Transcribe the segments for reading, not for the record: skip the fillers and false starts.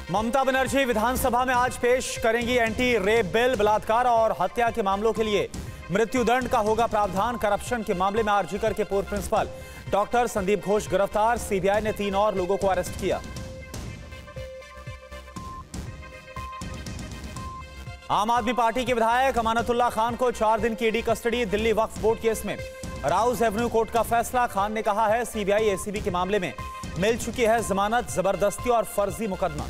ममता बनर्जी विधानसभा में आज पेश करेंगी एंटी रेप बिल। बलात्कार और हत्या के मामलों के लिए मृत्युदंड का होगा प्रावधान। करप्शन के मामले में आरजीकर के पूर्व प्रिंसिपल डॉक्टर संदीप घोष गिरफ्तार। सीबीआई ने 3 और लोगों को अरेस्ट किया। आम आदमी पार्टी के विधायक अमानतुल्लाह खान को 4 दिन की ED custody. Delhi Waqf board case में राउज एवेन्यू कोर्ट का फैसला। खान ने कहा है सीबीआई एसीबी के मामले में मिल चुकी है जमानत। जबरदस्ती और फर्जी मुकदमा।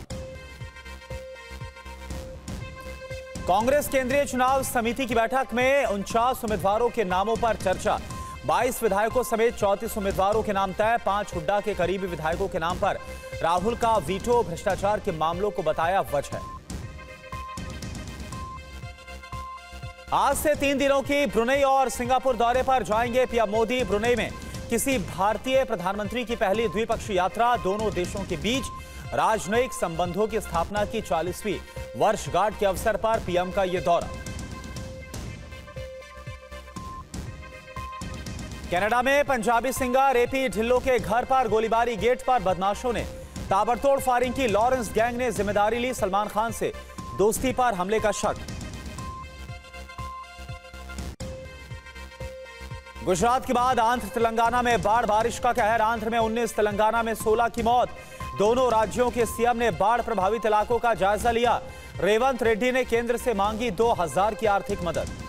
कांग्रेस केंद्रीय चुनाव समिति की बैठक में 49 उम्मीदवारों के नामों पर चर्चा। 22 विधायकों समेत 34 उम्मीदवारों के नाम तय। 5 हुड्डा के करीबी विधायकों के नाम पर राहुल का वीटो। भ्रष्टाचार के मामलों को बताया वजह। आज से 3 दिनों की ब्रुनेई और सिंगापुर दौरे पर जाएंगे पीएम मोदी। ब्रुनेई में किसी भारतीय प्रधानमंत्री की पहली द्विपक्षीय यात्रा। दोनों देशों के बीच राजनयिक संबंधों की स्थापना की 40वीं वर्षगांठ के अवसर पर पीएम का यह दौरा। कनाडा में पंजाबी सिंगर एपी ढिल्लों के घर पर गोलीबारी। गेट पर बदमाशों ने ताबड़तोड़ फायरिंग की। लॉरेंस गैंग ने जिम्मेदारी ली। सलमान खान से दोस्ती पर हमले का शक। गुजरात के बाद आंध्र तेलंगाना में बाढ़ बारिश का कहर। आंध्र में 19, तेलंगाना में 16 की मौत। दोनों राज्यों के सीएम ने बाढ़ प्रभावित इलाकों का जायजा लिया। रेवंत रेड्डी ने केंद्र से मांगी 2000 की आर्थिक मदद।